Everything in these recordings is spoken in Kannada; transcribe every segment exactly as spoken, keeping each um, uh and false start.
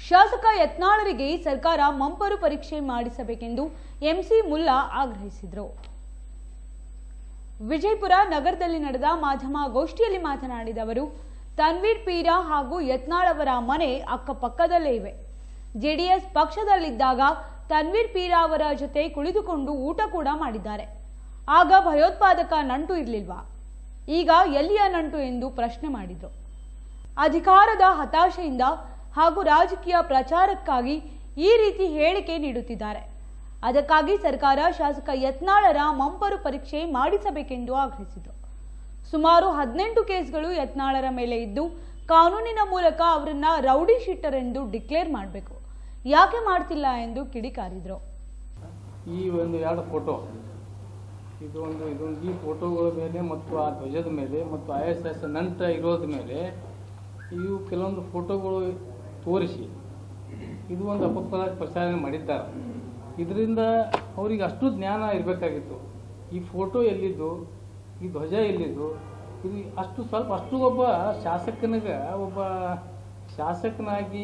ಶಾಸಕ ಯತ್ನಾಳರಿಗೆ ಸರ್ಕಾರ ಮಂಪರು ಪರೀಕ್ಷೆ ಮಾಡಿಸಬೇಕೆಂದು ಎಂಸಿ ಮುಲ್ಲಾ ಆಗ್ರಹಿಸಿದರು. ವಿಜಯಪುರ ನಗರದಲ್ಲಿ ನಡೆದ ಮಾಧ್ಯಮ ಗೋಷ್ಠಿಯಲ್ಲಿ ಮಾತನಾಡಿದ ಅವರು, ತನ್ವೀರ್ ಪೀರಾ ಹಾಗೂ ಯತ್ನಾಳ್ ಅವರ ಮನೆ ಅಕ್ಕಪಕ್ಕದಲ್ಲೇ ಇವೆ. ಜೆಡಿಎಸ್ ಪಕ್ಷದಲ್ಲಿದ್ದಾಗ ತನ್ವೀರ್ ಪೀರಾ ಅವರ ಜೊತೆ ಕುಳಿತುಕೊಂಡು ಊಟ ಕೂಡ ಮಾಡಿದ್ದಾರೆ. ಆಗ ಭಯೋತ್ಪಾದಕ ನಂಟು ಇರಲಿಲ್ವಾ? ಈಗ ಎಲ್ಲಿಯ ನಂಟು ಎಂದು ಪ್ರಶ್ನೆ ಮಾಡಿದರು. ಅಧಿಕಾರದ ಹತಾಶೆಯಿಂದ ಹಾಗೂ ರಾಜಕೀಯ ಪ್ರಚಾರಕ್ಕಾಗಿ ಈ ರೀತಿ ಹೇಳಿಕೆ ನೀಡುತ್ತಿದ್ದಾರೆ. ಅದಕ್ಕಾಗಿ ಸರ್ಕಾರ ಶಾಸಕ ಯತ್ನಾಳರ ಮಂಪರು ಪರೀಕ್ಷೆ ಮಾಡಿಸಬೇಕೆಂದು ಆಗ್ರಹಿಸಿದರು. ಸುಮಾರು ಹದಿನೆಂಟು ಕೇಸ್ಗಳು ಯತ್ನಾಳರ ಮೇಲೆ ಇದ್ದು, ಕಾನೂನಿನ ಮೂಲಕ ಅವರನ್ನ ರೌಡಿ ಶೀಟರ್ ಎಂದು ಡಿಕ್ಲೇರ್ ಮಾಡಬೇಕು. ಯಾಕೆ ಮಾಡ್ತಿಲ್ಲ ಎಂದು ಕಿಡಿಕಾರಿದ್ರು. ಈ ಒಂದು ಎರಡು ಫೋಟೋ ಇದು ಒಂದು ಇದೊಂದು ಈ ಫೋಟೋಗಳ ಮೇಲೆ ಮತ್ತು ಆ ಧ್ವಜದ ಮೇಲೆ ಮತ್ತು ಐ ಎಸ್ ಎಸ್ ನಂಟ ಇರೋದ ಮೇಲೆ ಇವು ಕೆಲವೊಂದು ಫೋಟೋಗಳು ತೋರಿಸಿ ಇದು ಒಂದು ಅಪಪ್ರಚಾರ ಪ್ರಚಾರ ಮಾಡಿದ್ದಾರೆ. ಇದರಿಂದ ಅವ್ರಿಗೆ ಅಷ್ಟು ಜ್ಞಾನ ಇರಬೇಕಾಗಿತ್ತು. ಈ ಫೋಟೋ ಎಲ್ಲಿದ್ದು, ಈ ಧ್ವಜ ಎಲ್ಲಿದ್ದು, ಇದು ಅಷ್ಟು ಸ್ವಲ್ಪ ಅಷ್ಟು ಒಬ್ಬ ಶಾಸಕನಿಗೆ ಒಬ್ಬ ಶಾಸಕನಾಗಿ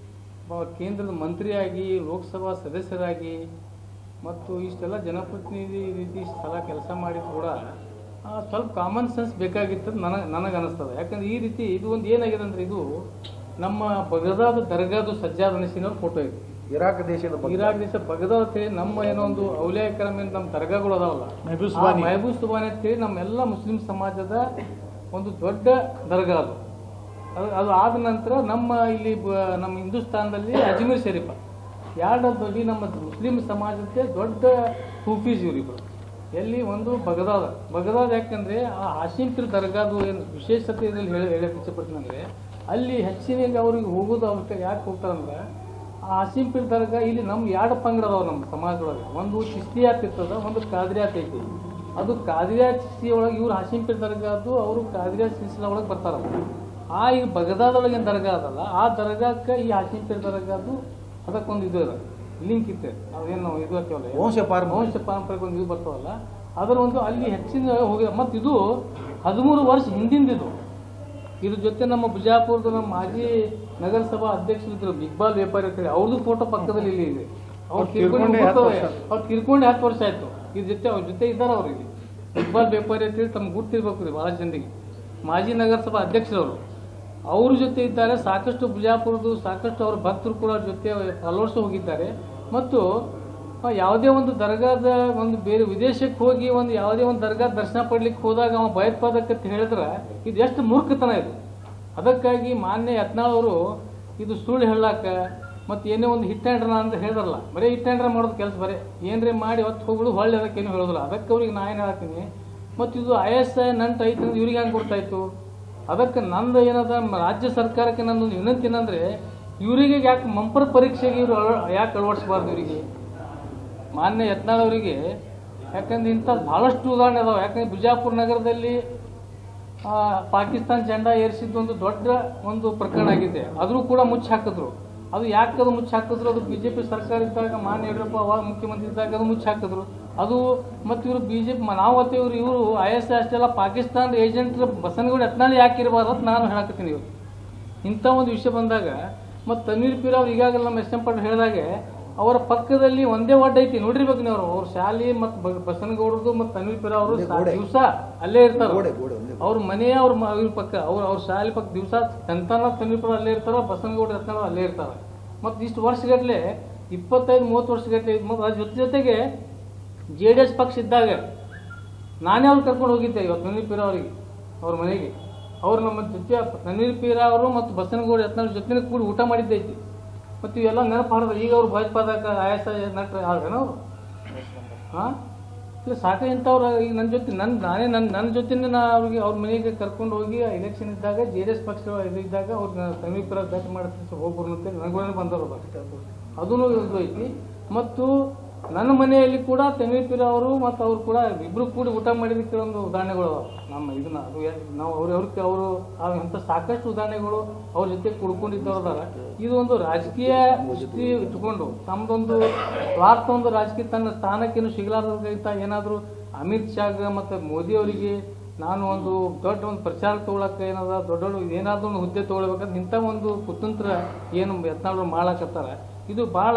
ಕೇಂದ್ರದ ಮಂತ್ರಿಯಾಗಿ ಲೋಕಸಭಾ ಸದಸ್ಯರಾಗಿ ಮತ್ತು ಇಷ್ಟೆಲ್ಲ ಜನಪ್ರತಿನಿಧಿ ರೀತಿ ಸ್ಥಳ ಕೆಲಸ ಮಾಡಿ ಕೂಡ ಸ್ವಲ್ಪ ಕಾಮನ್ ಸೆನ್ಸ್ ಬೇಕಾಗಿತ್ತು ನನಗೆ ನನಗೆ ಅನಿಸ್ತದೆ. ಯಾಕಂದ್ರೆ ಈ ರೀತಿ ಇದು ಒಂದು ಏನಾಗಿದೆ ಅಂದರೆ ಇದು ನಮ್ಮ ಬಗದಾದ ದರ್ಗಾದು ಸಜ್ಜಾದ್ ಅನಿಸಿನವ್ರ ಫೋಟೋ ಇದೆ. ಇರಾಕ್ ದೇಶದ ಇರಾಕ್ ದೇಶ ಬಗದಾದ್ ಅಂತೇಳಿ ನಮ್ಮ ಏನೋ ಒಂದು ಔಲಿಯಾಕರ ಮೇಲೆ ನಮ್ಮ ದರ್ಗಾಗಳು ಅದಾವಲ್ಲ, ಮೆಹಬೂಬ್ ಸುಬಾನಿ ಅಂತೇಳಿ ನಮ್ಮೆಲ್ಲ ಮುಸ್ಲಿಂ ಸಮಾಜದ ಒಂದು ದೊಡ್ಡ ದರ್ಗಾ ಅದು. ಅದು ಅದು ಆದ ನಂತರ ನಮ್ಮ ಇಲ್ಲಿ ನಮ್ಮ ಹಿಂದೂಸ್ತಾನದಲ್ಲಿ ಅಜ್ಮೀರ್ ಶರೀಫ ಎರಡರಲ್ಲಿ ನಮ್ಮ ಮುಸ್ಲಿಂ ಸಮಾಜಕ್ಕೆ ದೊಡ್ಡ ಸೂಫೀಸ್ ಇವರಿಬ್ಬರು. ಎಲ್ಲಿ ಒಂದು ಬಗದಾದ ಬಗದಾದ್ ಯಾಕಂದರೆ ಆ ಹಾಶಿಂಪೀರ್ ದರ್ಗಾದು ಏನು ವಿಶೇಷತೆ ಇದರಲ್ಲಿ ಹೇಳಿ ಹೇಳಕ್ಕೆ ಇಷ್ಟಪಡ್ತೀನಿ ಅಂದರೆ ಅಲ್ಲಿ ಹೆಚ್ಚಿನ ಅವ್ರಿಗೆ ಹೋಗೋದು ಅವ್ರಿಗೆ ಯಾಕೆ ಹೋಗ್ತಾರಂದ್ರೆ ಆ ಹಾಶಿಂಪೀರ್ ದರ್ಗಾ ಇಲ್ಲಿ ನಮ್ಮ ಎರಡು ಪಂಗಡ ಅದಾವೆ ನಮ್ಮ ಸಮಾಜದೊಳಗೆ. ಒಂದು ಚಿಸ್ತಿಯಾತ್ ಇರ್ತದ, ಒಂದು ಕಾದ್ರಿಯಾತ್ ಐತಿ. ಅದು ಕಾದ್ರಿಯಾ ಚಿಸ್ತಿ ಒಳಗೆ ಇವ್ರು ಹಾಶಿಂಪೀರ್ ದರ್ಗಾದು ಅವರು ಕಾದ್ರಿಯಾ ಸಿಲ್ಸಿಲಾ ಒಳಗೆ ಬರ್ತಾರಲ್ಲ. ಆ ಈಗ ಬಗದಾದೊಳಗೆ ಏನು ದರ್ಗಾ ಅದಲ್ಲ ಆ ದರ್ಗಾಕ್ಕೆ ಈ ಹಾಶಿಂಪೀರ್ ದರ್ಗಾದು ಅದಕ್ಕೊಂದು ಇದು ಇದೆ, ಲಿಂಕ್ ಇತ್ತು. ನಾವೇನು ನಾವು ಇದು ಹಾಕ್ಯವಲ್ಲ ವಂಶ ಪಾರ ವಂಶ ಪಾರಂಪರೆಗೆ ಒಂದು ಇದು ಬರ್ತಾವಲ್ಲ ಅದರ ಒಂದು ಅಲ್ಲಿ ಹೆಚ್ಚಿನ ಹೋಗಿ. ಮತ್ತು ಇದು ಹದಿಮೂರು ವರ್ಷ ಹಿಂದಿಂದಿದು. ಇದ್ರ ಜೊತೆ ನಮ್ಮ ಬಿಜಾಪುರದ ನಮ್ಮ ಮಾಜಿ ನಗರಸಭಾ ಅಧ್ಯಕ್ಷರಿದ್ದರು ಇಕ್ಬಾಲ್ ವ್ಯಾಪಾರಿ ಅಂತೇಳಿ, ಅವ್ರದ್ದು ಫೋಟೋ ಪಕ್ಕದಲ್ಲಿ ಇಲ್ಲಿ ಇದೆ. ಅವ್ರು ಕಿರ್ಕೊಂಡು ಅವ್ರು ಕಿರ್ಕೊಂಡು ಹತ್ತು ವರ್ಷ ಆಯ್ತು. ಇದ್ರ ಜೊತೆ ಅವ್ರ ಜೊತೆ ಇದ್ದಾರೆ ಅವ್ರಿಗೆ ಇಕ್ಬಾಲ್ ವ್ಯಾಪಾರಿ ಅಂತೇಳಿ ತಮ್ಗೆ ಗುರ್ತಿರ್ಬೇಕು ರೀ ಭಾಳ ಜನರಿಗೆ. ಮಾಜಿ ನಗರಸಭಾ ಅಧ್ಯಕ್ಷರವರು ಅವ್ರ ಜೊತೆ ಇದ್ದಾರೆ. ಸಾಕಷ್ಟು ಬಿಜಾಪುರದ್ದು ಸಾಕಷ್ಟು ಅವ್ರ ಭಕ್ತರು ಕೂಡ ಅವ್ರ ಜೊತೆ ಫಾಲೋವರ್ಸ್ ಹೋಗಿದ್ದಾರೆ. ಮತ್ತು ಯಾವುದೇ ಒಂದು ದರ್ಗಾದ ಒಂದು ಬೇರೆ ವಿದೇಶಕ್ಕೆ ಹೋಗಿ ಒಂದು ಯಾವುದೇ ಒಂದು ದರ್ಗಾ ದರ್ಶನ ಪಡ್ಲಿಕ್ಕೆ ಹೋದಾಗ ಅವ ಭಯೋತ್ಪಾದಕತೆ ಹೇಳಿದ್ರೆ ಇದು ಎಷ್ಟು ಮೂರ್ಖತನ ಇದು. ಅದಕ್ಕಾಗಿ ಮಾನ್ಯ ಯತ್ನಾಳ್ ಅವರು ಇದು ಸುಳ್ಳು ಹೇಳಾಕ ಮತ್ತು ಏನೇ ಒಂದು ಹಿಟ್ ಆ್ಯಂಡ್ ರನ್ ಅಂತ ಹೇಳಿದ್ರಲ್ಲ, ಬರೀ ಹಿಟ್ ಆ್ಯಂಡ್ ರನ್ ಮಾಡೋದು ಕೆಲಸ ಬರೀ ಏನ್ರೇ ಮಾಡಿ ಹೊತ್ತು ಹೋಗೋದು ಹೊಳ್ಳಿ ಅದಕ್ಕೇನು ಹೇಳೋದಿಲ್ಲ. ಅದಕ್ಕೆ ಅವ್ರಿಗೆ ನಾ ಏನು ಹೇಳ್ತೀನಿ, ಮತ್ತು ಇದು ಐ ಎಸ್ ಐ ನಂಟು ಐತೆ ಅಂದ್ರೆ ಇವ್ರಿಗೆ ಹೆಂಗೆ ಗೊತ್ತಾಯ್ತು? ಅದಕ್ಕೆ ನಂದು ಏನದ ರಾಜ್ಯ ಸರ್ಕಾರಕ್ಕೆ ನಂದೊಂದು ವಿನಂತಿ ಏನಂದರೆ ಇವರಿಗೆ ಯಾಕೆ ಮಂಪರ್ ಪರೀಕ್ಷೆಗೆ ಇವರು ಯಾಕೆ ಅಳವಡಿಸಬಾರ್ದು ಇವರಿಗೆ, ಮಾನ್ಯ ಯತ್ನಾಳ್ ಅವರಿಗೆ. ಯಾಕಂದ್ರೆ ಇಂಥ ಭಾಳಷ್ಟು ಉದಾಹರಣೆ ಅದಾವೆ. ಯಾಕಂದ್ರೆ ಬಿಜಾಪುರ ನಗರದಲ್ಲಿ ಪಾಕಿಸ್ತಾನ ಜೆಂಡಾ ಏರಿಸಿದ್ದು ಒಂದು ದೊಡ್ಡ ಒಂದು ಪ್ರಕರಣ ಆಗಿದೆ. ಆದರೂ ಕೂಡ ಮುಚ್ಚಿ ಹಾಕಿದ್ರು. ಅದು ಯಾಕೆ ಅದು ಮುಚ್ಚಿ ಹಾಕಿದ್ರು? ಅದು ಬಿ ಜೆ ಪಿ ಸರ್ಕಾರ ಇದ್ದಾಗ ಮಾನ್ಯ ಯಡಿಯೂರಪ್ಪ ಅವಾಗ ಮುಖ್ಯಮಂತ್ರಿ ಇದ್ದಾಗ ಅದು ಮುಚ್ಚಿ ಹಾಕಿದ್ರು. ಅದು ಮತ್ತು ಇವರು ಬಿ ಜೆ ಪಿ ನಾವು ಮತ್ತು ಇವರು ಇವರು ಐ ಎಸ್ ಐ ಅಷ್ಟೆಲ್ಲ ಪಾಕಿಸ್ತಾನದ ಏಜೆಂಟ್ ಬಸನಗೌಡ ಯತ್ನಾಳ್ ಯಾಕೆ ಇರಬಾರ್ದು ಅಂತ ನಾನು ಹೇಳಕತ್ತೀನಿ. ಇವರು ಇಂಥ ಒಂದು ವಿಷಯ ಬಂದಾಗ ಮತ್ತು ತನ್ವೀರ್ ಪೀರಾ ಅವ್ರು ಈಗಾಗಲೇ ನಮ್ಮ ಎಸ್ ಎಂ ಪಾಟೀಲ್ ಹೇಳಿದಾಗೆ ಅವರ ಪಕ್ಕದಲ್ಲಿ ಒಂದೇ ವಾರ್ಡ್ ಐತಿ, ನೋಡಿರ್ಬೇಕು ನೀವು. ಅವ್ರ ಶಾಲೆ ಮತ್ತು ಬಸನಗೌಡರದು ಮತ್ತು ತನ್ವೀರ್ ಪೀರಾ ಅವರು ದಿವಸ ಅಲ್ಲೇ ಇರ್ತಾರೆ. ಅವ್ರ ಮನೆ ಅವ್ರ ಇವ್ರ ಪಕ್ಕ ಅವ್ರ ಅವ್ರ ಶಾಲೆ ಪಕ್ಕ ದಿವಸ ಸಂತಾನ ತನ್ವೀರ್ ಪೀರಾ ಅಲ್ಲೇ ಇರ್ತಾರ, ಬಸನಗೌಡ ಯತ್ನಾಳ್ ಅಲ್ಲೇ ಇರ್ತಾರೆ. ಮತ್ತು ಇಷ್ಟು ವರ್ಷಗಟ್ಟಲೆ ಇಪ್ಪತ್ತೈದು ಮೂವತ್ತು ವರ್ಷಗಟ್ಟಲೆ ಮತ್ತು ಅದ್ರ ಜೊತೆ ಜೊತೆಗೆ ಜೆ ಡಿ ಎಸ್ ಪಕ್ಷ ಇದ್ದಾಗ ನಾನೇ ಅವ್ರು ಕರ್ಕೊಂಡು ಹೋಗಿದ್ದೆ ಇವತ್ತು ತನ್ವೀರ್ ಪೀರಾ ಅವರಿಗೆ ಅವ್ರ ಮನೆಗೆ. ಅವ್ರು ನಮ್ಮ ಜೊತೆ ತನ್ವೀರ್ ಪೀರಾ ಅವರು ಮತ್ತು ಬಸನಗೌಡ ಯತ್ನಾಳ್ ಜೊತೆ ಕೂಡಿ ಊಟ ಮಾಡಿದ್ದೈತಿ. ಮತ್ತು ಇವೆಲ್ಲ ನೆನಪು ಹಾಡಿದ್ರೆ ಈಗ ಅವ್ರು ಭಯೋತ್ಪಾದಕ ಆಯಾಸ ನಟ್ರೆ ಆದ್ರೇನ ಅವರು ಹಾಂ ಇಲ್ಲ ಸಾಕು ಇಂಥವ್ರು ಈಗ ನನ್ನ ಜೊತೆ ನನ್ನ ನಾನೇ ನನ್ನ ನನ್ನ ಜೊತೆನೇ ನಾ ಅವ್ರಿಗೆ ಅವ್ರ ಮನೆಗೆ ಕರ್ಕೊಂಡು ಹೋಗಿ ಎಲೆಕ್ಷನ್ ಇದ್ದಾಗ ಜೆ ಡಿ ಎಸ್ ಪಕ್ಷ ಇದ್ದಾಗ ಅವ್ರನ್ನ ತನ್ವೀರ್ ಪೀರಾ ಭೇಟಿ ಮಾಡ್ತೀನಿ ಹೋಗ್ಬರ್ನು ಅಂತ ನನಗೂ ಬಂದವರು ಅದೂ ಇದು ಐತಿ. ಮತ್ತು ನನ್ನ ಮನೆಯಲ್ಲಿ ಕೂಡ ತನ್ವೀರ್ ಪೀರಾ ಅವರು ಮತ್ತು ಅವ್ರು ಕೂಡ ಇಬ್ಬರು ಕೂಡಿ ಊಟ ಮಾಡಿದ ಕೆಲವೊಂದು ಉದಾಹರಣೆಗಳು ನಮ್ಮ ಇದನ್ನ ಅದು ನಾವು ಅವ್ರ ಅವ್ರಿಗೆ ಅವರು ಅಂಥ ಸಾಕಷ್ಟು ಉದಾಹರಣೆಗಳು ಅವ್ರ ಜೊತೆ ಕುಡ್ಕೊಂಡಿದ್ದವ್ರದಾರ. ಇದು ಒಂದು ರಾಜಕೀಯ ದೃಷ್ಟಿ ಇಟ್ಕೊಂಡು ತಮ್ಮದೊಂದು ಸ್ವಾರ್ಥ ಒಂದು ರಾಜಕೀಯ ತನ್ನ ಸ್ಥಾನಕ್ಕೇನು ಸಿಗಲಾರ್ದಂತ ಏನಾದರೂ ಅಮಿತ್ ಶಾಗ್ ಮತ್ತು ಮೋದಿ ಅವರಿಗೆ ನಾನು ಒಂದು ದೊಡ್ಡ ಒಂದು ಪ್ರಚಾರ ತೊಗೊಳಕ್ಕೆ ಏನದ ದೊಡ್ಡ ದೊಡ್ಡ ಏನಾದರೂ ಒಂದು ಹುದ್ದೆ ತೊಗೊಳ್ಬೇಕಂದ್ರೆ ಇಂಥ ಒಂದು ಕುತಂತ್ರ ಏನು ಯತ್ನಾಳರು ಮಾಡಾಕತ್ತಾರ ಇದು ಭಾಳ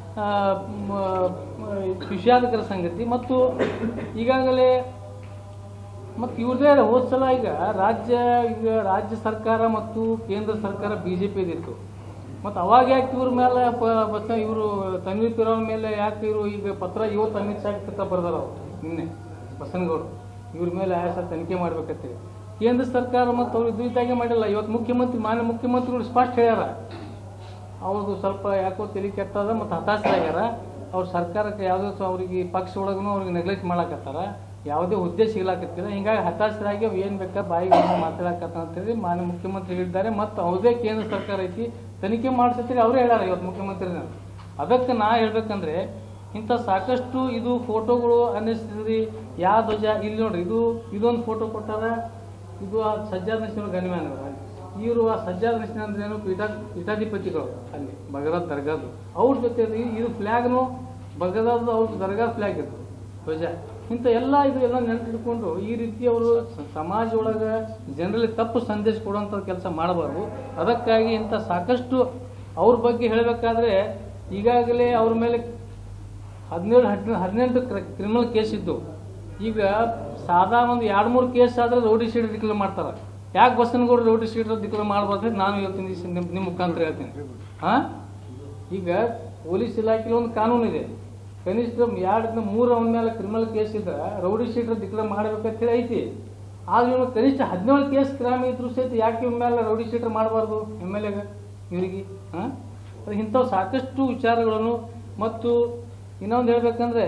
ವಿಷಾದಕರ ಸಂಗತಿ. ಮತ್ತು ಈಗಾಗಲೇ ಮತ್ತು ಇವ್ರದೇ ಹೋದ ಸಲ ಈಗ ರಾಜ್ಯ ಈಗ ರಾಜ್ಯ ಸರ್ಕಾರ ಮತ್ತು ಕೇಂದ್ರ ಸರ್ಕಾರ ಬಿ ಜೆ ಪಿ ಇದಿತ್ತು. ಮತ್ತು ಅವಾಗ ಯಾಕೆ ಇವ್ರ ಮೇಲೆ ಬಸ್ ಇವರು ತನ್ವೀರ್ ಪಿರೋನ್ ಮೇಲೆ ಯಾಕೆ ಇವರು ಈಗ ಪತ್ರ ಇವತ್ತು ಅಮಿತ್ ಶಾ ಕತ್ತ ಬರ್ದಾರ ಅವರು ನಿನ್ನೆ ಬಸನಗೌಡರು ಇವ್ರ ಮೇಲೆ ಆಯಾಸ ತನಿಖೆ ಮಾಡ್ಬೇಕಂತೇಳಿ. ಕೇಂದ್ರ ಸರ್ಕಾರ ಮತ್ತು ಅವ್ರು ಇದು ಇದ್ದಾಗೆ ಮಾಡಿಲ್ಲ. ಇವತ್ತು ಮುಖ್ಯಮಂತ್ರಿ ಮಾನ್ಯ ಮುಖ್ಯಮಂತ್ರಿಗಳು ಸ್ಪಷ್ಟ ಹೇಳ್ಯಾರ ಅವ್ರದ್ದು ಸ್ವಲ್ಪ ಯಾಕೋ ತಲೆ ಕೆಟ್ಟದ ಮತ್ತು ಹತಾಶರಾಗ್ಯಾರ. ಅವ್ರ ಸರ್ಕಾರಕ್ಕೆ ಯಾವುದೋ ಅವ್ರಿಗೆ ಪಕ್ಷ ಒಳಗೂ ಅವ್ರಿಗೆ ನೆಗ್ಲೆಕ್ಟ್ ಮಾಡಾಕತ್ತಾರ, ಯಾವುದೇ ಹುದ್ದೆ ಸಿಗ್ಲಾಕತ್ತಿಲ್ಲ. ಹಿಂಗಾಗಿ ಹತಾಶರಾಗಿ ಅವು ಏನು ಬೇಕಾ ಬಾಯಿಗೆ ಮಾತಾಡಕತ್ತ ಅಂತೇಳಿ ಮಾನ್ಯ ಮುಖ್ಯಮಂತ್ರಿ ಹೇಳಿದ್ದಾರೆ. ಮತ್ತು ಅವ್ರದೇ ಕೇಂದ್ರ ಸರ್ಕಾರ ಐತಿ ತನಿಖೆ ಮಾಡಿಸತ್ತೀರಿ ಅವರೇ ಹೇಳ್ಯಾರ ಇವತ್ತು ಮುಖ್ಯಮಂತ್ರಿನ. ಅದಕ್ಕೆ ನಾ ಹೇಳ್ಬೇಕಂದ್ರೆ ಇಂಥ ಸಾಕಷ್ಟು ಇದು ಫೋಟೋಗಳು ಅನ್ನಿಸ್ತಿದ್ರಿ ಯಾವ ಧ್ವಜ ಇಲ್ಲಿ ನೋಡ್ರಿ ಇದು ಇದೊಂದು ಫೋಟೋ ಕೊಟ್ಟಾರ. ಇದು ಆ ಸಜ್ಜಾದ ನಶೀನ್ ಗಣಿಮ್ಯಾನವರ ಇವರು ಆ ಸಜ್ಜಾದ ನಶೀನ್ ಅಂದ್ರೆ ಏನು ಪೀಠ ಪೀಠಾಧಿಪತಿಗಳು ಅಲ್ಲಿ ಬಗದಾದ್ ದರ್ಗಾದು ಅವ್ರ ಜೊತೆ ಇದು ಫ್ಲ್ಯಾಗ್ನು ಬಗದಾದ ಅವ್ರ ದರ್ಗಾ ಫ್ಲ್ಯಾಗ್ ಇತ್ತು ಧ್ವಜ. ಇಂಥ ಎಲ್ಲ ಇದು ಎಲ್ಲ ನೆನಪಿಟ್ಕೊಂಡು ಈ ರೀತಿ ಅವರು ಸಮಾಜ ಒಳಗೆ ಜನರಲ್ಲಿ ತಪ್ಪು ಸಂದೇಶ ಕೊಡುವಂಥ ಕೆಲಸ ಮಾಡಬಾರ್ದು. ಅದಕ್ಕಾಗಿ ಇಂಥ ಸಾಕಷ್ಟು ಅವ್ರ ಬಗ್ಗೆ ಹೇಳಬೇಕಾದ್ರೆ ಈಗಾಗಲೇ ಅವ್ರ ಮೇಲೆ ಹದಿನೇಳು ಹದಿನ ಹದಿನೆಂಟು ಕ್ರಿಮಿನಲ್ ಕೇಸ್ ಇದ್ದು. ಈಗ ಸಾದಾ ಒಂದು ಎರಡು ಮೂರು ಕೇಸ್ ಆದರೆ ರೌಡಿ ಶೀಟರ್ ಡಿಕ್ಲೇರ್ ಮಾಡ್ತಾರೆ. ಯಾಕೆ ಬಸನಗೌಡರು ರೌಡಿ ಶೀಟರ್ ಡಿಕ್ಲೇರ್ ಮಾಡಬಾರ್ದು ನಾನು ಹೇಳ್ತೀನಿ ನಿಮ್ಮ ನಿಮ್ಮ ಮುಖಾಂತರ ಹೇಳ್ತೀನಿ. ಹಾಂ ಈಗ ಪೊಲೀಸ್ ಇಲಾಖೆಯಲ್ಲಿ ಒಂದು ಕಾನೂನು ಇದೆ, ಕನಿಷ್ಠ ಎರಡು ಮೂರು ಅವನ ಮೇಲೆ ಕ್ರಿಮಿನಲ್ ಕೇಸ್ ಇದ್ರೆ ರೌಡಿ ಶೀಟರ್ ಡಿಕ್ಲೇರ್ ಮಾಡಬೇಕಂತೇಳಿ ಐತಿ. ಆದ್ರೆ ಇವಾಗ ಕನಿಷ್ಠ ಹದಿನೇಳು ಕೇಸ್ ಕ್ರೈಮ್ ಇದ್ರು ಸಹಿತ ಯಾಕೆ ಇವ್ರ ಮೇಲೆ ರೌಡಿ ಶೀಟರ್ ಮಾಡಬಾರ್ದು ಎಮ್ ಎಲ್ ಎಗೆ ಇವರಿಗೆ? ಹಾಂ ಅದು ಇಂಥವು ಸಾಕಷ್ಟು ವಿಚಾರಗಳನ್ನು. ಮತ್ತು ಇನ್ನೊಂದು ಹೇಳ್ಬೇಕಂದ್ರೆ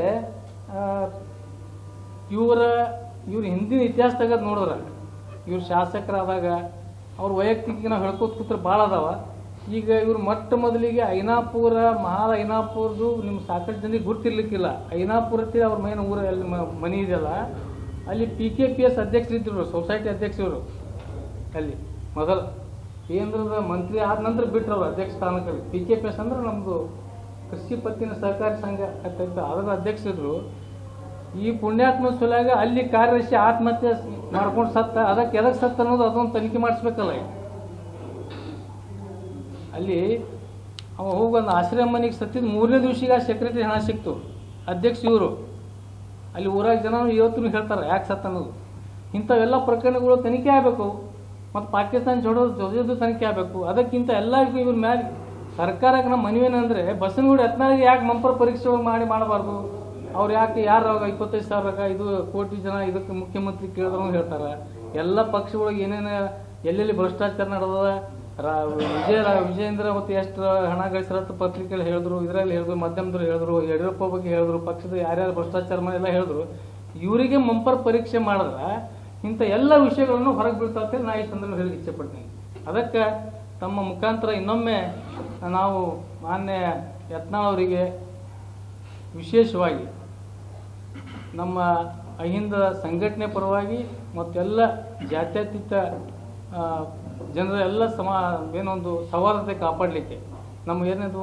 ಇವರ ಇವ್ರ ಹಿಂದಿನ ಇತಿಹಾಸ ತೆಗೆದು ನೋಡಿದ್ರೆ ಇವ್ರು ಶಾಸಕರಾದಾಗ ಅವ್ರ ವೈಯಕ್ತಿಕ ನಾವು ಹೇಳ್ಕೋತ ಕೂತ್ರೆ ಭಾಳ ಅದಾವ. ಈಗ ಇವ್ರು ಮೊಟ್ಟ ಮೊದಲಿಗೆ ಐನಾಪುರ ಮಹಾ ಐನಾಪುರದು ನಿಮ್ಗೆ ಸಾಕಷ್ಟು ಜನರಿಗೆ ಗುರ್ತಿರ್ಲಿಕ್ಕಿಲ್ಲ. ಐನಾಪುರ ಹತ್ತಿರ ಅವ್ರ ಮೈನ ಊರ ಅಲ್ಲಿ ಮನೆ ಇದೆಯಲ್ಲ ಅಲ್ಲಿ ಪಿ ಕೆ ಪಿ ಎಸ್ ಅಧ್ಯಕ್ಷರಿದ್ದರು, ಸೊಸೈಟಿ ಅಧ್ಯಕ್ಷರು ಅಲ್ಲಿ ಮೊದಲು ಕೇಂದ್ರದ ಮಂತ್ರಿ ಆದ ನಂತರ ಬಿಟ್ಟರು ಅವರು ಅಧ್ಯಕ್ಷ ಸ್ಥಾನಕ್ಕೆ. ಪಿ ಕೆ ಪಿ ಎಸ್ ಅಂದ್ರೆ ನಮ್ಮದು ಕೃಷಿ ಪತ್ತಿನ ಸಹಕಾರಿ ಸಂಘ ಅಂತ ಅದರ ಅಧ್ಯಕ್ಷರಿದ್ರು. ಈ ಪುಣ್ಯಾತ್ಮ ಸೊಲಾಗ ಅಲ್ಲಿ ಕಾರ್ಯದರ್ಶಿ ಆತ್ಮಹತ್ಯೆ ಮಾಡ್ಕೊಂಡು ಸತ್ತ. ಅದಕ್ಕೆ ಎದಕ್ಕೆ ಸತ್ತ ಅನ್ನೋದು ಅದೊಂದು ತನಿಖೆ ಮಾಡಿಸ್ಬೇಕಲ್ಲ. ಅಲ್ಲಿ ಅವ ಹೋಗಿ ಒಂದು ಆಶ್ರಯ ಮನೆಗೆ ಸತ್ತಿದ್ದು ಮೂರನೇ ದಿವಸಿಗೆ ಆ ಸೆಕ್ರೆಟರಿ ಹಣ ಸಿಕ್ತು ಅಧ್ಯಕ್ಷ ಇವರು. ಅಲ್ಲಿ ಊರಾಗ ಜನ ಇವತ್ತು ಹೇಳ್ತಾರೆ ಯಾಕೆ ಸತ್ತ ಅನ್ನೋದು. ಇಂಥವೆಲ್ಲ ಪ್ರಕರಣಗಳು ತನಿಖೆ ಆಗಬೇಕು. ಮತ್ತು ಪಾಕಿಸ್ತಾನ ಜೋಡೋದು ಜೊತೆದು ತನಿಖೆ ಆಗಬೇಕು. ಅದಕ್ಕಿಂತ ಎಲ್ಲ ಇವ್ರ ಮ್ಯಾಲೆ ಸರ್ಕಾರಕ್ಕೆ ನಮ್ಮ ಮನವೇನಂದರೆ ಬಸನಗೌಡ ಯತ್ನಾಳಿಗೆ ಯಾಕೆ ಮಂಪರ್ ಪರೀಕ್ಷೆ ಮಾಡಿ ಮಾಡಬಾರ್ದು? ಅವ್ರು ಯಾಕೆ ಯಾರು ಇಪ್ಪತ್ತೈದು ಸಾವಿರ ಇದು ಕೋಟಿ ಜನ ಇದಕ್ಕೆ ಮುಖ್ಯಮಂತ್ರಿ ಕೇಳಿದ್ರು ಹೇಳ್ತಾರೆ. ಎಲ್ಲ ಪಕ್ಷಗಳಿಗೆ ಏನೇನು ಎಲ್ಲೆಲ್ಲಿ ಭ್ರಷ್ಟಾಚಾರ ನಡೆದ ರಾ ವಿಜಯ ವಿಜಯೇಂದ್ರ ಮತ್ತು ಎಷ್ಟು ಹಣ ಗಳಿಸಿರತ್ತ ಪತ್ರಿಕೆಗಳು ಹೇಳಿದ್ರು, ಇದರಲ್ಲಿ ಹೇಳಿದ್ರು, ಮಾಧ್ಯಮದವ್ರು ಹೇಳಿದ್ರು, ಯಡಿಯೂರಪ್ಪ ಬಗ್ಗೆ ಹೇಳಿದ್ರು, ಪಕ್ಷದ ಯಾರ್ಯಾರು ಭ್ರಷ್ಟಾಚಾರ ಎಲ್ಲ ಹೇಳಿದ್ರು. ಇವರಿಗೆ ಮಂಪರ್ ಪರೀಕ್ಷೆ ಮಾಡಿದ್ರೆ ಇಂಥ ಎಲ್ಲ ವಿಷಯಗಳನ್ನು ಹೊರಗೆ ಬೀಳ್ತಾ ನಾ ಈ ಸಂದರ್ಭ ಹೇಳಿ ಇಚ್ಛೆ ಪಡ್ತೀನಿ. ಅದಕ್ಕೆ ತಮ್ಮ ಮುಖಾಂತರ ಇನ್ನೊಮ್ಮೆ ನಾವು ಮಾನ್ಯ ಯತ್ನಾಳ್ ಅವರಿಗೆ ವಿಶೇಷವಾಗಿ ನಮ್ಮ ಅಹಿಂದ ಸಂಘಟನೆ ಪರವಾಗಿ ಮತ್ತೆಲ್ಲ ಜಾತ್ಯತೀತ ಜನರ ಎಲ್ಲ ಸಮಾ ಏನೊಂದು ಸೌಹಾರ್ದತೆ ಕಾಪಾಡಲಿಕ್ಕೆ ನಮ್ಮ ಏನೇದು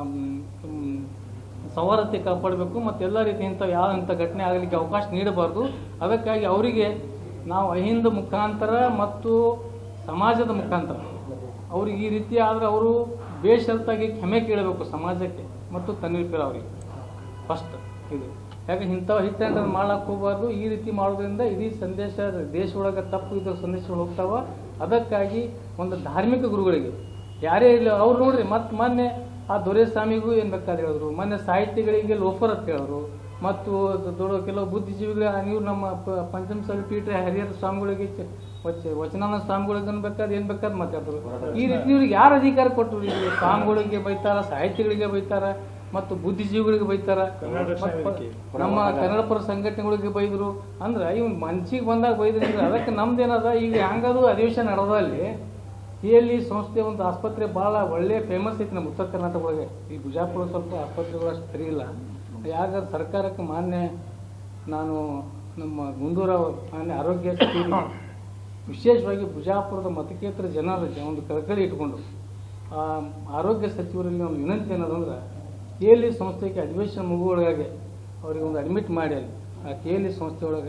ಸೌಹಾರ್ದತೆ ಕಾಪಾಡಬೇಕು ಮತ್ತು ಎಲ್ಲ ರೀತಿ ಇಂಥ ಯಾವ ಇಂಥ ಘಟನೆ ಆಗಲಿಕ್ಕೆ ಅವಕಾಶ ನೀಡಬಾರ್ದು. ಅದಕ್ಕಾಗಿ ಅವರಿಗೆ ನಾವು ಅಹಿಂದ ಮುಖಾಂತರ ಮತ್ತು ಸಮಾಜದ ಮುಖಾಂತರ ಅವ್ರಿಗೆ ಈ ರೀತಿ ಆದರೆ ಅವರು ಬೇಷರತ್ತಾಗಿ ಕ್ಷಮೆ ಕೇಳಬೇಕು ಸಮಾಜಕ್ಕೆ ಮತ್ತು ತನ್ವೀರ್ ಪಿರೋನ್ ಅವರಿಗೆ ಫಸ್ಟ್ ಇದು. ಯಾಕೆ ಇಂಥವು ಹಿಟ್ಟನ್ನು ಮಾಡಕ್ಕೆ ಹೋಗಬಾರ್ದು. ಈ ರೀತಿ ಮಾಡೋದ್ರಿಂದ ಇಡೀ ಸಂದೇಶ ದೇಶ ಒಳಗೆ ತಪ್ಪು ಇದ್ದ ಸಂದೇಶಗಳು ಹೋಗ್ತಾವ. ಅದಕ್ಕಾಗಿ ಒಂದು ಧಾರ್ಮಿಕ ಗುರುಗಳಿಗೆ ಯಾರೇ ಇಲ್ಲ ಅವ್ರು ನೋಡ್ರಿ ಮತ್ತು ಮೊನ್ನೆ ಆ ದೊರೆಸ್ವಾಮಿಗೂ ಏನು ಬೇಕಾದ್ರೆ ಹೇಳಿದ್ರು, ಮೊನ್ನೆ ಸಾಹಿತ್ಯಗಳಿಗೆ ಲೋಫರ್ ಅಂತ ಹೇಳಿದ್ರು. ಮತ್ತು ದೊಡ್ಡ ಕೆಲವು ಬುದ್ಧಿಜೀವಿಗಳ ನೀವು ನಮ್ಮ ಪಂಚಮಸಾಲಿ ಪೀಠ ಹರಿಹರ ಸ್ವಾಮಿಗಳಿಗೆ ವಚನಾನಂದ ಸ್ವಾಮಿಗಳಿಗೆ ಬೇಕಾದ್ರೆ ಏನು ಬೇಕಾದ್ರೆ ಮಾತಾಡಿದ್ರು. ಈ ರೀತಿ ಇವ್ರಿಗೆ ಯಾರು ಅಧಿಕಾರ ಕೊಟ್ಟರು? ಈಗ ಸ್ವಾಮಿಗಳಿಗೆ ಬೈತಾರ, ಸಾಹಿತ್ಯಗಳಿಗೆ ಬೈತಾರ, ಮತ್ತು ಬುದ್ಧಿಜೀವಿಗಳಿಗೆ ಬೈತಾರ, ನಮ್ಮ ಕನ್ನಡ ಪರ ಸಂಘಟನೆಗಳಿಗೆ ಬೈದರು. ಅಂದ್ರೆ ಇವ್ನು ಮನ್ಸಿಗೆ ಬಂದಾಗ ಬೈದ್ರಿ. ಅದಕ್ಕೆ ನಮ್ದೇನದ ಈಗ ಹಂಗದು ಅಧಿವೇಶನ ನಡೆದ ಅಲ್ಲಿ ಇಲ್ಲಿ ಸಂಸ್ಥೆ ಒಂದು ಆಸ್ಪತ್ರೆ ಭಾಳ ಒಳ್ಳೆ ಫೇಮಸ್ ಐತಿ ನಮ್ಮ ಉತ್ತರ ಕರ್ನಾಟಕ ಒಳಗೆ. ಈ ಬಿಜಾಪುರ ಸ್ವಲ್ಪ ಆಸ್ಪತ್ರೆಗಳು ಅಷ್ಟು ಸರಿ ಇಲ್ಲ. ಯಾಗ ಸರ್ಕಾರಕ್ಕೆ ಮಾನ್ಯ ನಾನು ನಮ್ಮ ಗುಂಡೂರ ಮಾನ್ಯ ಆರೋಗ್ಯ ಸಚಿವರು ವಿಶೇಷವಾಗಿ ಬಿಜಾಪುರದ ಮತಕ್ಷೇತ್ರ ಜನರ ಒಂದು ಕಳಕಳಿ ಇಟ್ಕೊಂಡು ಆರೋಗ್ಯ ಸಚಿವರಲ್ಲಿ ಒಂದು ವಿನಂತಿ ಏನದಂದ್ರೆ ಕೆ ಎಲ್ ಇ ಸಂಸ್ಥೆಗೆ ಅಧಿವೇಶನ ಮುಗುವೊಳಗಾಗಿ ಅವ್ರಿಗೆ ಒಂದು ಅಡ್ಮಿಟ್ ಮಾಡಿ ಅಲ್ಲಿ ಆ ಕೆ ಎಲ್ ಇ ಸಂಸ್ಥೆ ಒಳಗೆ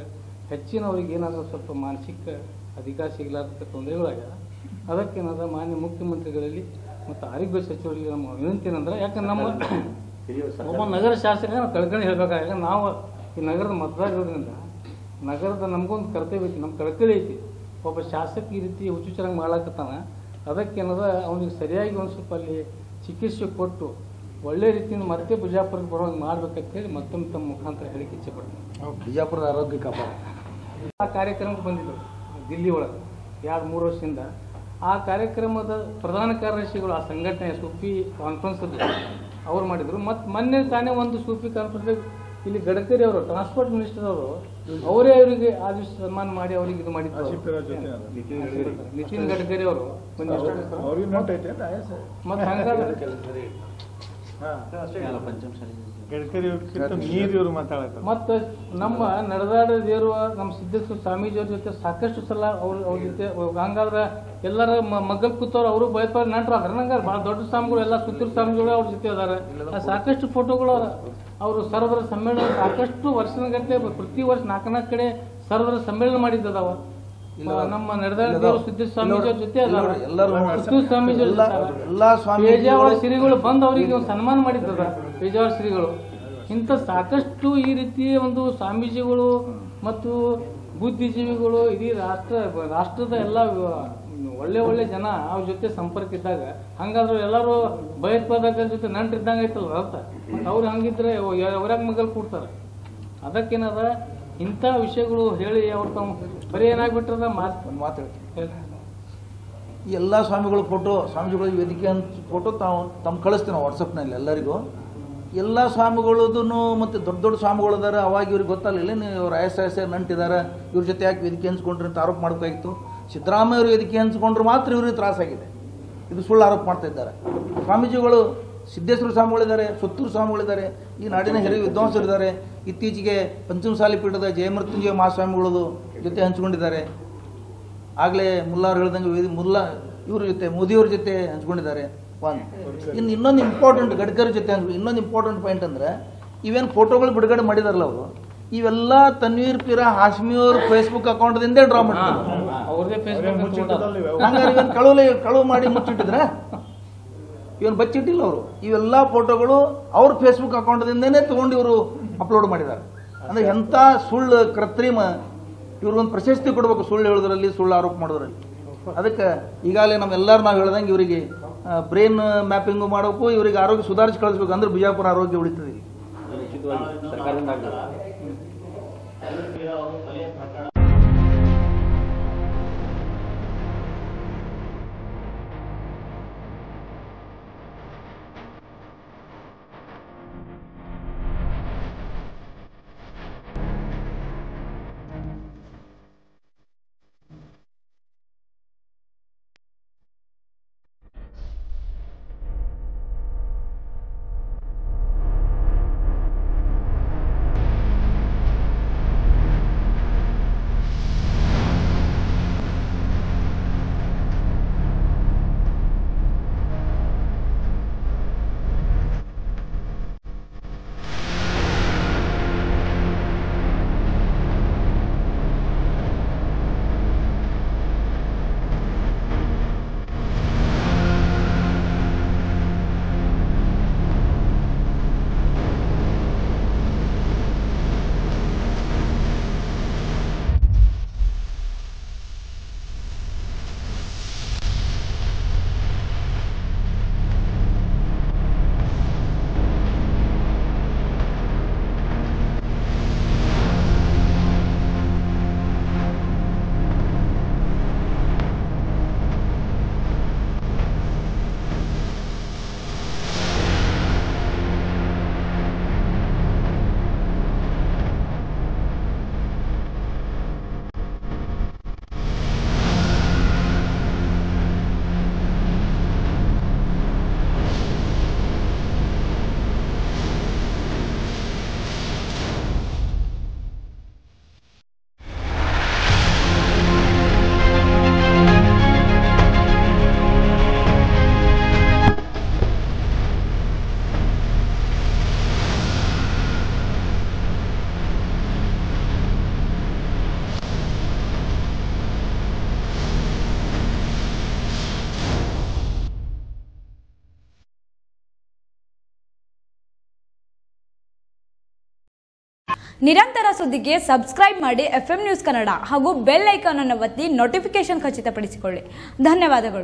ಹೆಚ್ಚಿನ ಅವ್ರಿಗೆ ಏನಾದರೂ ಸ್ವಲ್ಪ ಮಾನಸಿಕ ಅಧಿಕಾರ ಸಿಗಲಾರ್ದ ತೊಂದರೆಗಳಾಗ್ಯದ. ಅದಕ್ಕೇನಾದ ಮಾನ್ಯ ಮುಖ್ಯಮಂತ್ರಿಗಳಲ್ಲಿ ಮತ್ತು ಆರೋಗ್ಯ ಸಚಿವರಿಗೆ ನಮ್ಮ ವಿನಂತಿ ಏನಂದ್ರೆ, ಯಾಕಂದ್ರೆ ನಮ್ಮ ಒಬ್ಬ ನಗರ ಶಾಸಕ ನಾವು ಕಳ್ಕಳಿ ಹೇಳ್ಬೇಕಾಗ, ಯಾಕಂದ್ರೆ ನಾವು ಈ ನಗರದ ಮತದಾರರಿಂದ ನಗರದ ನಮಗೊಂದು ಕರ್ತವ್ಯ ಐತಿ, ನಮ್ಮ ಕಳ್ಕಳಿ ಐತಿ. ಒಬ್ಬ ಶಾಸಕ ಈ ರೀತಿ ಹುಚ್ಚುಚ್ಚರಂಗೆ ಮಾಡ್ಲಾಕತ್ತಾನ, ಅದಕ್ಕೇನದ ಅವನಿಗೆ ಸರಿಯಾಗಿ ಒಂದು ಸ್ವಲ್ಪ ಅಲ್ಲಿ ಚಿಕಿತ್ಸೆ ಕೊಟ್ಟು ಒಳ್ಳೆ ರೀತಿಯಿಂದ ಮತ್ತೆ ಬಿಜಾಪುರಕ್ಕೆ ಬರೋಂಗೆ ಮಾಡ್ಬೇಕಂತೇಳಿ ಮತ್ತೊಮ್ಮೆ ತಮ್ಮ ಮುಖಾಂತರ ಹೇಳಿಕೆ ಇಚ್ಛೆ ಪಡ್ತೀನಿ. ಬಿಜಾಪುರದ ಆರೋಗ್ಯ ಕಾಪಾಡ ಆ ಕಾರ್ಯಕ್ರಮಕ್ಕೆ ಬಂದಿದ್ದರು ದಿಲ್ಲಿ ಒಳಗೆ ಎರಡು ಮೂರು ವರ್ಷದಿಂದ. ಆ ಕಾರ್ಯಕ್ರಮದ ಪ್ರಧಾನ ಕಾರ್ಯದರ್ಶಿಗಳು ಆ ಸಂಘಟನೆ ಸೂಫಿ ಕಾನ್ಫರೆನ್ಸ್ ಅವ್ರು ಮಾಡಿದರು. ಮತ್ತು ಮೊನ್ನೆ ತಾನೇ ಒಂದು ಸೂಫಿ ಕಾನ್ಫರೆನ್ಸ್ ಇಲ್ಲಿ ಗಡ್ಕರಿ ಅವರು ಟ್ರಾನ್ಸ್ಪೋರ್ಟ್ ಮಿನಿಸ್ಟರ್ ಅವರು ಅವರೇ ಅವರಿಗೆ ಆ ದಿವಸ ಸನ್ಮಾನ ಮಾಡಿ ಅವ್ರಿಗೆ ಇದು ಮಾಡಿದ್ರು. ನಿತಿನ್ ಗಡ್ಕರಿ ಅವರು ಮತ್ತೆ ಹಂಗಾದ್ರೆ ಮತ್ತು ನಮ್ಮ ನಡೆದಾಡಿರುವ ನಮ್ಮ ಸಿದ್ದೇಶ್ವರ ಸ್ವಾಮೀಜಿಯವ್ರ ಜೊತೆ ಸಾಕಷ್ಟು ಸಲ ಅವ್ರ ಅವ್ರ ಜೊತೆ ಹಂಗಾದ್ರೆ ಎಲ್ಲರ ಮಗ್ಗಲ್ ಕೂತವ್ರು ಅವರು ಭಯಪಡ ನಂಟ್ರು ಅದ್ರ ಹಂಗಾರೆ ಭಾಳ ದೊಡ್ಡ ಸ್ವಾಮಿಗಳು ಎಲ್ಲ ಸುತ್ತಿರ ಸ್ವಾಮಿಗಳು ಅವ್ರ ಜೊತೆ ಅದಾರೆ. ಸಾಕಷ್ಟು ಫೋಟೋಗಳು ಅವ್ರ ಅವರು ಸರ್ವರ ಸಮ್ಮೇಳನ ಸಾಕಷ್ಟು ವರ್ಷಗಟ್ಟಲೆ ಪ್ರತಿ ವರ್ಷ ನಾಲ್ಕು ನಾಲ್ಕು ಕಡೆ ಸರ್ವರ ಸಮ್ಮೇಳನ ಮಾಡಿದ್ದದಾವ. ನಮ್ಮ ನಡೆದಾಡಿದ ಸಿದ್ದೇಶ್ವರ ಸ್ವಾಮೀಜಿಯವ್ರ ಜೊತೆ ಅದಾರ, ಸುತ್ತೂರು ಸ್ವಾಮೀಜಿಯವ್ರ ಪೇಜಾವರ ಶ್ರೀಗಳು ಬಂದು ಅವರಿಗೆ ಒಂದು ಸನ್ಮಾನ ಮಾಡಿದ್ದದ ಪೇಜಾವರ ಶ್ರೀಗಳು. ಇಂಥ ಸಾಕಷ್ಟು ಈ ರೀತಿ ಒಂದು ಸ್ವಾಮೀಜಿಗಳು ಮತ್ತು ಬುದ್ಧಿಜೀವಿಗಳು ಇಡೀ ರಾಷ್ಟ್ರ ರಾಷ್ಟ್ರದ ಎಲ್ಲ ಒಳ್ಳೆ ಒಳ್ಳೆ ಜನ ಅವ್ರ ಜೊತೆ ಸಂಪರ್ಕ ಇದ್ದಾಗ, ಹಂಗಾದ್ರೆ ಎಲ್ಲರೂ ಭಯೋತ್ಪಾದಕರ ಜೊತೆ ನಂಟ್ರಿದ್ದಂಗೆ ಐತಲ್ಲ ಅರ್ಥ. ಮತ್ತು ಅವ್ರು ಹಂಗಿದ್ರೆ ಅವ್ರಾಗ ಮಗಲ್ ಕೂಡ್ತಾರೆ. ಅದಕ್ಕೇನದ ಇಂಥ ವಿಷಯಗಳು ಹೇಳಿ ಅವ್ರು ತಾವು ಬರೀ ಏನಾಗ್ಬಿಟ್ರದ ಮಾತು ಮಾತು ಈ ಎಲ್ಲ ಸ್ವಾಮಿಗಳ ಫೋಟೋ ಸ್ವಾಮೀಜಿಗಳ ವೇದಿಕೆ ಅಂತ ಫೋಟೋ ತಾವು ತಮ್ಮ ಕಳಿಸ್ತೀವಿ ನಾವು ವಾಟ್ಸಪ್ನಲ್ಲಿ ಎಲ್ಲರಿಗೂ. ಎಲ್ಲ ಸ್ವಾಮಿಗಳದೂ ಮತ್ತು ದೊಡ್ಡ ದೊಡ್ಡ ಸ್ವಾಮಿಗಳು ಅದಾರ, ಅವಾಗ ಇವ್ರಿಗೆ ಗೊತ್ತಾಗಲಿಲ್ಲ ನೀವು ರಾಯಸ್ ರಾಯಸ್ ನಂಟಿದ್ದಾರೆ, ಇವ್ರ ಜೊತೆ ಯಾಕೆ ವೇದಿಕೆ ಹಂಚ್ಕೊಂಡ್ರಿ ಅಂತ ಆರೋಪ ಮಾಡಬೇಕಾಗಿತ್ತು. ಸಿದ್ದರಾಮಯ್ಯ ಅವರು ವೇದಿಕೆ ಹಂಚ್ಕೊಂಡ್ರೆ ಮಾತ್ರ ಇವ್ರಿಗೆ ತ್ರಾಸಾಗಿದೆ, ಇದು ಸುಳ್ಳು ಆರೋಪ ಮಾಡ್ತಾ ಇದ್ದಾರೆ. ಸ್ವಾಮೀಜಿಗಳು ಸಿದ್ದೇಶ್ವರ ಸ್ವಾಮಿಗಳಿದ್ದಾರೆ, ಸುತ್ತೂರು ಸ್ವಾಮಿಗಳಿದ್ದಾರೆ, ಈ ನಾಡಿನ ಹಿರಿಯ ವಿದ್ವಾಂಸರಿದ್ದಾರೆ. ಇತ್ತೀಚೆಗೆ ಪಂಚಮಸಾಲಿ ಪೀಠದ ಜಯಮೃತ್ಯುಂಜಯ ಮಹಾಸ್ವಾಮಿಗಳದು ಜೊತೆ ಹಂಚ್ಕೊಂಡಿದ್ದಾರೆ. ಆಗಲೇ ಮುಲ್ಲಾರು ಹೇಳ್ದಂಗೆ ಮುಲ್ಲಾ ಇವ್ರ ಜೊತೆ ಮೋದಿಯವ್ರ ಜೊತೆ ಹಂಚ್ಕೊಂಡಿದ್ದಾರೆ. ಒಂದು ಇನ್ನು ಇನ್ನೊಂದು ಇಂಪಾರ್ಟೆಂಟ್ ಗಡ್ಕರಿ ಜೊತೆ ಹಂಚ್ಕೊಂಡು ಇನ್ನೊಂದು ಇಂಪಾರ್ಟೆಂಟ್ ಪಾಯಿಂಟ್ ಅಂದರೆ, ಇವೇನು ಫೋಟೋಗಳು ಬಿಡುಗಡೆ ಮಾಡಿದಾರಲ್ಲ ಅವರು, ಇವೆಲ್ಲ ತನ್ವೀರ್ ಪೀರ ಹಾಶ್ಮಿಯವ್ರ ಫೇಸ್ಬುಕ್ ಅಕೌಂಟ್ದಿಂದೇ ಡ್ರಾ ಮಾಡಿದ್ದಾರೆ. ಹಂಗಾರೆ ಇವನ್ ಕಳುವು ಕಳುವು ಮಾಡಿ ಮುಚ್ಚಿಟ್ಟಿದ್ರೆ ಇವನು ಬಚ್ಚಿಟ್ಟಿಲ್ಲ ಅವರು. ಇವೆಲ್ಲ ಫೋಟೋಗಳು ಅವ್ರ ಫೇಸ್ಬುಕ್ ಅಕೌಂಟ್ದಿಂದನೇ ತೊಗೊಂಡು ಇವರು ಅಪ್ಲೋಡ್ ಮಾಡಿದ್ದಾರೆ. ಅಂದರೆ ಎಂಥ ಸುಳ್ಳು ಕೃತ್ರಿಮ, ಇವ್ರಿಗೊಂದು ಪ್ರಶಸ್ತಿ ಕೊಡಬೇಕು ಸುಳ್ಳು ಹೇಳೋದ್ರಲ್ಲಿ, ಸುಳ್ಳು ಆರೋಪ ಮಾಡೋದ್ರಲ್ಲಿ. ಅದಕ್ಕೆ ಈಗಾಗಲೇ ನಮ್ಮೆಲ್ಲರೂ ನಾವು ಹೇಳ್ದಂಗೆ ಇವರಿಗೆ ಬ್ರೈನ್ ಮ್ಯಾಪಿಂಗು ಮಾಡಬೇಕು, ಇವರಿಗೆ ಆರೋಗ್ಯ ಸುಧಾರಿಸಿ ಕಳಿಸ್ಬೇಕು, ಅಂದ್ರೆ ಬಿಜಾಪುರ ಆರೋಗ್ಯ ಉಳಿತದೆ. ನಿರಂತರ ಸುದ್ದಿಗೆ ಸಬ್ಸ್ಕ್ರೈಬ್ ಮಾಡಿ ಎಫ್ ಎಂ ನ್ಯೂಸ್ ಕನ್ನಡ ಹಾಗೂ ಬೆಲ್ ಐಕಾನ್ ಅನ್ನು ಒತ್ತಿ ನೋಟಿಫಿಕೇಶನ್ ಖಚಿತಪಡಿಸಿಕೊಳ್ಳಿ. ಧನ್ಯವಾದಗಳು.